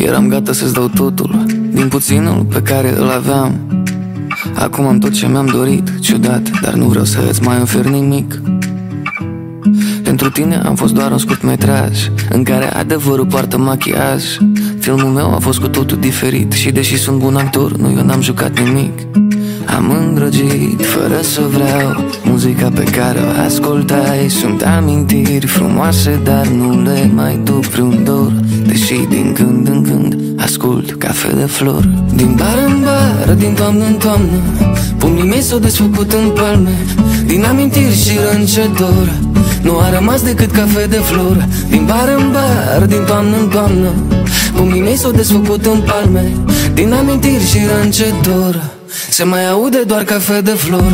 Eram gata să-ți dau totul din puținul pe care îl aveam. Acum am tot ce mi-am dorit, ciudat, dar nu vreau să-ți mai ofer nimic. Pentru tine am fost doar un scurtmetraj în care adevărul poartă machiaj. Filmul meu a fost cu totul diferit și deși sunt bun actor, nu, eu n-am jucat nimic. Am îndrăgit fără să vreau muzica pe care o ascultai. Sunt amintiri frumoase, dar nu le mai duc vreun dor, deși din când în când ascult Cafe de Flor. Din bar în bar, din toamnă în toamnă, pumnii mei s-au desfăcut în palme. Din amintiri și râncedor, nu a rămas decât Cafe de Flor. Din bar în bar, din toamnă în toamnă, pumnii mei s-au desfăcut în palme. Din amintiri și râncedor, se mai aude doar Cafe de Flor.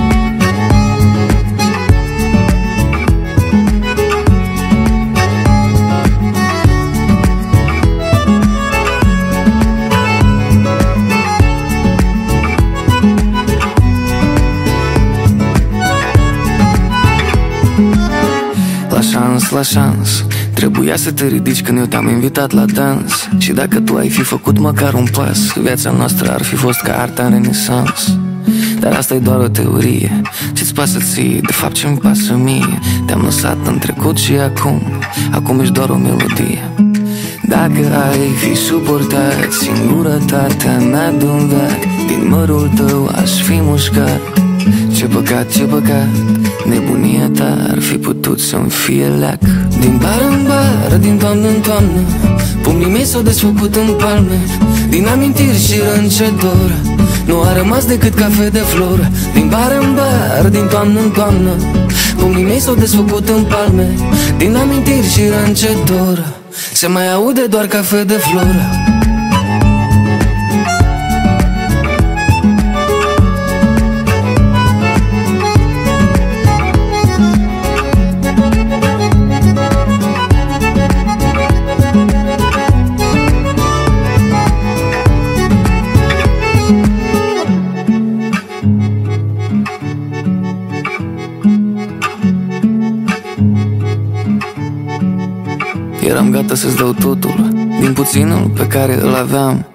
La șans, trebuia să te ridici când eu te-am invitat la dans. Și dacă tu ai fi făcut măcar un pas, viața noastră ar fi fost ca arta în renesans. Dar asta e doar o teorie. Ce-ți pasă ție, de fapt ce-mi pasă mie? Te-am lăsat în trecut și acum ești doar o melodie. Dacă ai fi suportat singurătatea neadungat, din mărul tău aș fi mușcat. Ce păcat, ce păcat, nebunia ta ar fi putut să-mi fie leac. Din bar în bar, din toamnă în toamnă, pumnii mei s-au desfăcut în palme. Din amintiri și râncedor, nu a rămas decât Cafe de Flor. Din bar în bar, din toamnă în toamnă, pumnii mei s-au desfăcut în palme. Din amintiri și râncedor, se mai aude doar Cafe de Flor. Eram gata să-ți dau totul din puținul pe care îl aveam.